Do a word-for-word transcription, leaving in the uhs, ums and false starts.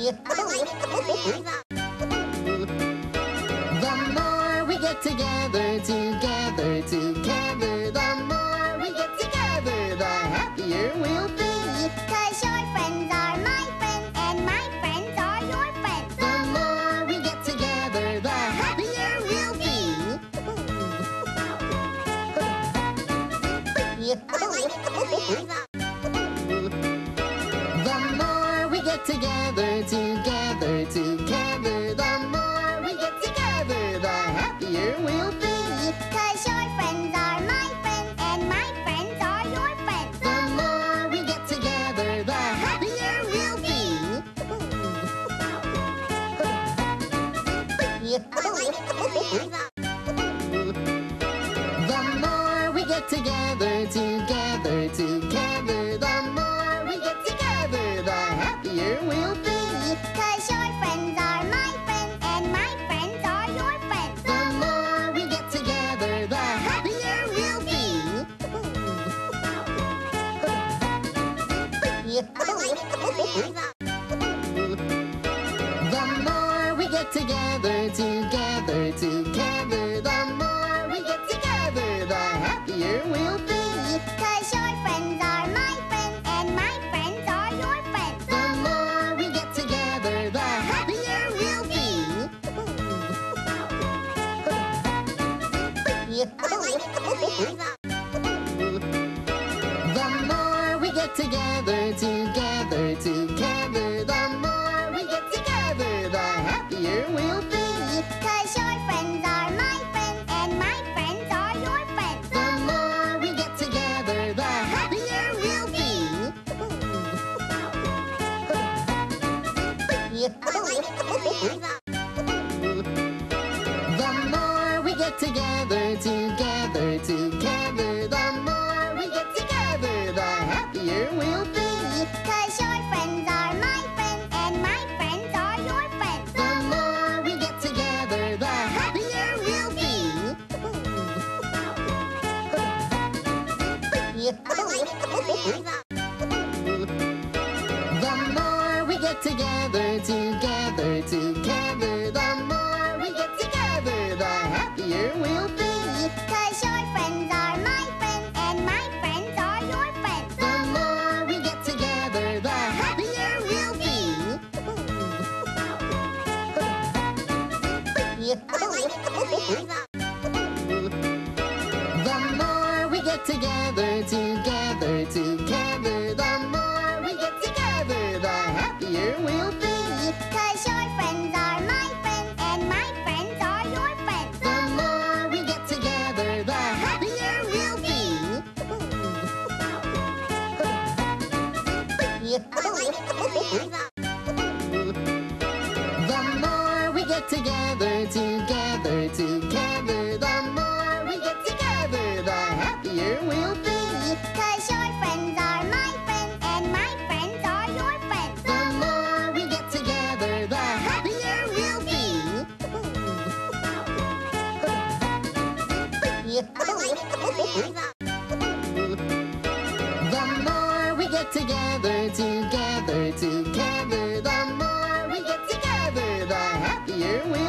The more we get together, together, together, the more we get together, the happier we'll be. 'Cause your friends are my friends, and my friends are your friends. The more we get together, the happier we'll be. The more we get together, together, together, the more we get together, the happier we'll be. 'Cause your friends are my friends, and my friends are your friends. The more we get together, the happier we'll be. The more we get together, together, together, the more we get together, the happier we'll be. 'Cause your friends are my friends, and my friends are your friends. The more we get together, the happier we'll be. The more we get together, together, together, the more we get together, the happier we'll be. 'Cause your friends are my friends, and my friends are your friends. The more we get together, the happier we'll be. The more we get together, together, together, the more we get together, the happier we'll be. 'Cause your friends are my friends, and my friends are your friends. The more we get together, the happier we'll be. The more we get together, together, together, the more we get together, the happier we'll be. 'Cause your friends are my friends, and my friends are your friends. The more we get together, the happier we'll be. The more we get together, together, together, the more we get together, the happier we'll be. 'Cause your friends are my friends, and my friends are your friends. The more we get together, the happier we'll be. The more we get together, together, together, the more we get together, the happier we'll be. 'Cause your friends are my friends, and my friends are your friends. The more we get together, the happier we'll be. The more we get together, together, together, the more we get together, the happier we'll be. 'Cause your friends are my friends, and my friends are your friends. The more we get together, the happier we'll be. The more we get together, together, together, the more we get together, the happier we'll be.